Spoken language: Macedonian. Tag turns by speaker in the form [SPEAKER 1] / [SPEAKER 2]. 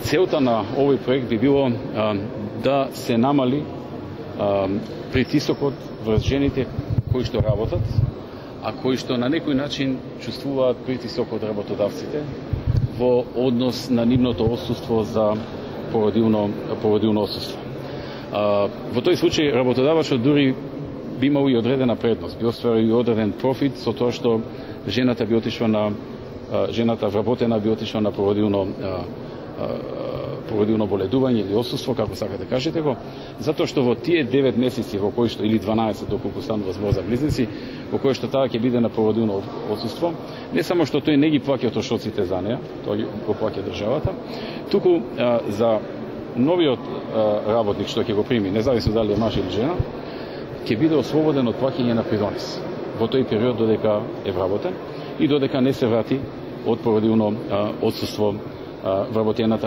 [SPEAKER 1] Целта на овој проект би било да се намали притисокот врз жените кои што работат, а кои што на некој начин чувствуваат притисок од работодавците во однос на нивното отсуство за породилно отсуство. Во тој случај работодавачот дури би имал и одредена предност, би остварил и одреден профит со тоа што жената вработена би отишла на породилно боледување или отсуство, како сакате да кажете го, затоа што во тие 9 месеци во кои што, или 12 доколку станува збор за близнаци, во кои што таа ќе биде на породилно отсуство, не само што тој не ги плаќа трошоците за неа, тој го плаќа државата, туку за новиот работник што ќе го прими, независно дали е маж или жена, ќе биде ослободен од плаќање на придонес во тој период додека е вработен и додека не се врати од породилно отсуство вработената